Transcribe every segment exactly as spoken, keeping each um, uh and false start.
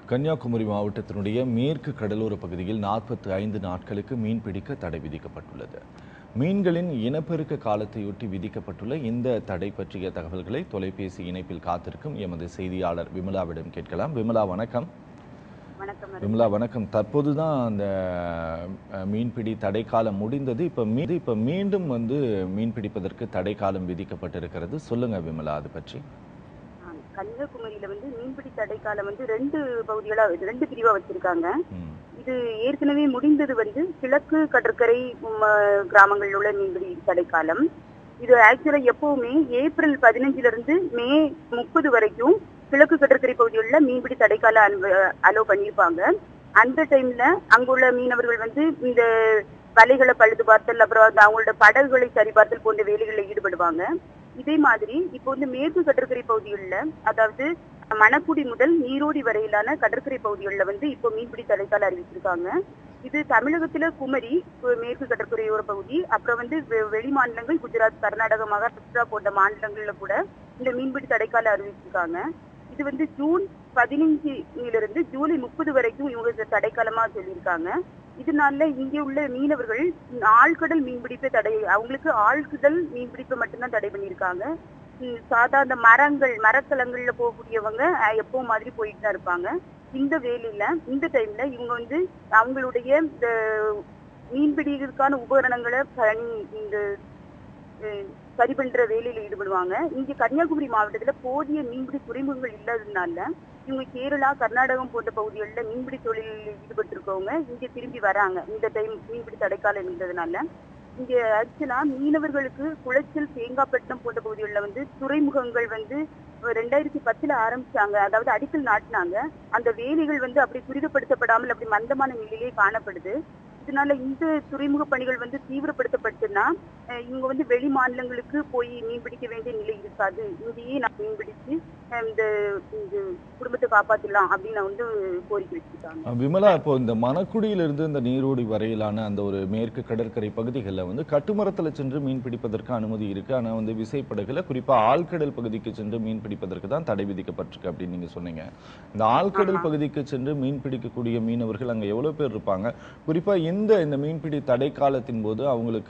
கன்னியாகுமரி மாவட்டத்தினுடைய மேற்கு கடலோர பகுதியில் நாற்பத்தி ஐந்து நாட்களுக்கு மீன்பிடிக்க தடை விதிக்கப்பட்டுள்ளது. மீன்களின் இனப்பெருக்க காலத்தையொட்டி விதிக்கப்பட்டுள்ள இந்த தடை பற்றிய தகவல்களை தொலைபேசி இணைப்பில் காத்திருக்கும் எமது செய்தியாளர் விமலாவிடம் கேட்கலாம். விமலா வணக்கம். விமலா வணக்கம். தற்போதுதான் அந்த மீன்பிடி தடை காலம் முடிந்தது. இப்ப மீது இப்ப மீண்டும் வந்து மீன்பிடிப்பதற்கு தடை காலம் விதிக்கப்பட்டிருக்கிறது. சொல்லுங்க விமலா, அது பற்றி. கன்னியாகுமரியில வந்து மீன்பிடி தடை காலம் வந்து ரெண்டு பகுதிகளா ரெண்டு பிரிவா வச்சிருக்காங்க. இது ஏற்கனவே முடிந்தது வந்து கிழக்கு கடற்கரை கிராமங்களில் உள்ள மீன்பிடி தடை காலம். இது ஆக்சுவலா எப்பவுமே ஏப்ரல் பதினஞ்சுல இருந்து மே முப்பது வரைக்கும் கிழக்கு கடற்கரை பகுதிகளில் மீன்பிடி தடைக்கால அலோ பண்ணியிருப்பாங்க. அந்த டைம்ல அங்குள்ள மீனவர்கள் வந்து இந்த வலைகளை பழுது பார்த்தல், அப்புறம் அவங்களோட படகுகளை சரிபார்த்தல் போன்ற வேலைகளில் ஈடுபடுவாங்க. இதே மாதிரி இப்போ வந்து மேற்கு கடற்கரை பகுதிகளில், அதாவது மணக்குடி முதல் நீரோடி வரையிலான கடற்கரை பகுதிகளில் வந்து இப்போ மீன்பிடி தடைக்கால அறிவிச்சிருக்காங்க. இது தமிழகத்துல குமரி, மேற்கு கடற்கரையோர பகுதி, அப்புறம் வந்து வெளி மாநிலங்கள் குஜராத், கர்நாடகா, மகாராஷ்டிரா போன்ற மாநிலங்கள்ல கூட இந்த மீன்பிடி தடைக்கால அறிவிச்சிருக்காங்க. இது வந்து ஜூன் பதினைஞ்சுல இருந்து ஜூலை முப்பது வரைக்கும் இவங்க தடைக்காலமா சொல்லியிருக்காங்க. இதனால இங்கே உள்ள மீனவர்கள் ஆழ்கடல் மீன்பிடிப்பை தடை, அவங்களுக்கு ஆழ்கடல் மீன்பிடிப்பை மட்டும்தான் தடை பண்ணியிருக்காங்க. சாதாரண மரங்கள் மரக்கலங்கள்ல போகக்கூடியவங்க எப்பவும் மாதிரி போயிட்டு தான் இருப்பாங்க. இந்த வேலையில இந்த டைம்ல இவங்க வந்து அவங்களுடைய இந்த மீன்பிடிக்கிறதுக்கான உபகரணங்களை இந்த சரி பண்ற வேலையில ஈடுபடுவாங்க. இங்க கன்னியாகுமரி மாவட்டத்துல போதிய மீன்பிடி துறைமுகங்கள் இல்லாததுனால இவங்க கேரளா, கர்நாடகம் போன்ற பகுதிகளில் மீன்பிடி தொழிலில் ஈடுபட்டு இருக்கவங்க இங்க திரும்பி வராங்க. இந்த டைம் மீன்பிடி தடைக்காலம் இருந்ததுனால இங்க ஆக்சுவலா மீனவர்களுக்கு குளச்சல், தேங்காய்பட்டினம் போன்ற பகுதிகளில் வந்து துறைமுகங்கள் வந்து ரெண்டாயிரத்தி பத்துல ஆரம்பிச்சாங்க. அதாவது அடிக்கல் நாட்டினாங்க. அந்த வேலைகள் வந்து அப்படி துரிதப்படுத்தப்படாமல் அப்படி மந்தமான நிலையிலே காணப்படுது. இதனால இந்த துறைமுக பணிகள் வந்து தீவிரப்படுத்தப்பட்டுன்னா இவங்க வந்து வெளி மாநிலங்களுக்கு போய் மீன் பிடிக்க வேண்டிய நிலை இருக்காது. இங்கேயே நான் மீன் பிடிச்சு இந்த குடும்பத்தை காப்பாத்திடலாம் அப்படின்னு வந்து கோரிக்கை வச்சிருக்காங்க. விமலா, இப்போ இந்த மணக்குடியிலிருந்து இந்த நீரோடி வரையிலான அந்த ஒரு மேற்கு கடற்கரை பகுதிகளில் வந்து கட்டுமரத்துல சென்று மீன் பிடிப்பதற்கு அனுமதி இருக்கு. ஆனா வந்து விசைப்படகுல குறிப்பா ஆழ்கடல் பகுதிக்கு சென்று மீன் பிடிப்பதற்கு தான் தடை விதிக்கப்பட்டிருக்கு அப்படின்னு நீங்க சொன்னீங்க. இந்த ஆழ்கடல் பகுதிக்கு சென்று மீன் பிடிக்கக்கூடிய மீனவர்கள் அங்க எவ்வளவு பேர் இருப்பாங்க? குறிப்பா இந்த இந்த மீன்பிடி தடை காலத்தின் போது அவங்களுக்கு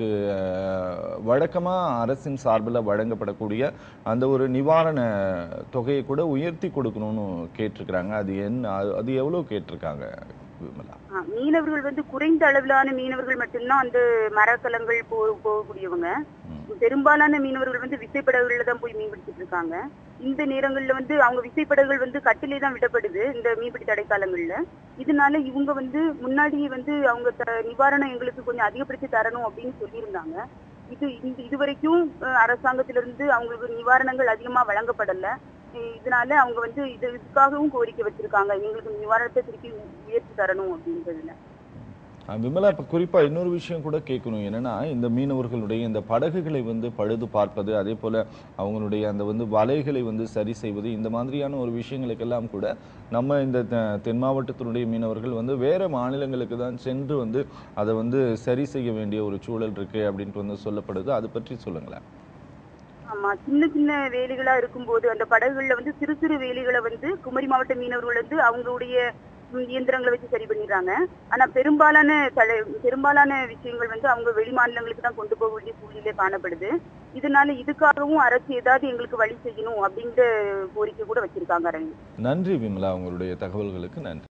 வழக்கமா அரசின் சார்பில் வழங்கப்படக்கூடிய அந்த ஒரு நிவாரண தொகையை கூட உயர்த்தி கொடுக்கணும்னு கேட்டிருக்கிறாங்க. அது என்ன, அது எவ்வளவு கேட்டிருக்காங்க விமலா? மீனவர்கள் வந்து குறைந்த அளவிலான மீனவர்கள் மட்டும்தான் அந்த மரக்கலங்கள் போ போகக்கூடியவங்க. பெரும்பாலான மீனவர்கள் வந்து விசைப்படகுகள்ல தான் போய் மீன் பிடிச்சிட்டு இருக்காங்க. இந்த நேரங்கள்ல வந்து அவங்க விசைப்படகுகள் வந்து கட்டிலே தான் விடப்படுது இந்த மீன்பிடி தடை காலங்கள்ல. இதனால இவங்க வந்து முன்னாடியே வந்து அவங்க நிவாரணம் எங்களுக்கு கொஞ்சம் அதிகப்படுத்தி தரணும் அப்படின்னு சொல்லியிருந்தாங்க. இது இது வரைக்கும் அரசாங்கத்திலிருந்து அவங்களுக்கு நிவாரணங்கள் அதிகமா வழங்கப்படல. இதனால அவங்க வந்து இது இதுக்காகவும் கோரிக்கை வச்சிருக்காங்க, எங்களுக்கு நிவாரணத்தை திருப்பி உயர்த்தி தரணும் அப்படின்றதுல. விமலா, இப்ப குறிப்பா இன்னொரு விஷயம் கூட கேட்கணும். என்னன்னா, இந்த மீனவர்களுடைய இந்த படகுகளை வந்து பழுது பார்ப்பது, அதே போல அவங்களுடைய அந்த வந்து வலைகளை வந்து சரி செய்வது, இந்த மாதிரியான ஒரு விஷயங்களுக்கெல்லாம் கூட நம்ம இந்த தென் மாவட்டத்தினுடைய மீனவர்கள் வந்து வேற மாநிலங்களுக்கு தான் சென்று வந்து அதை வந்து சரி செய்ய வேண்டிய ஒரு சூழல் இருக்கு அப்படின்ட்டு வந்து சொல்லப்படுது. அது பற்றி சொல்லுங்களேன். ஆமா, சின்ன சின்ன வேலைகளா இருக்கும்போது அந்த படகுகள்ல வந்து சிறு சிறு வேலைகளை வந்து குமரி மாவட்ட மீனவர்கள் வந்து அவங்களுடைய இயந்திரங்களை வச்சு சரி பண்ணிடுறாங்க. ஆனா பெரும்பாலான தலை பெரும்பாலான விஷயங்கள் வந்து அவங்க வெளி மாநிலங்களுக்கு தான் கொண்டு போக வேண்டிய சூழ்நிலை காணப்படுது. இதனால இதுக்காகவும் அரசு ஏதாவது எங்களுக்கு வழி செய்யணும் அப்படிங்கிற கோரிக்கை கூட வச்சிருக்காங்க. நன்றி விமலா, உங்களுடைய தகவல்களுக்கு நன்றி.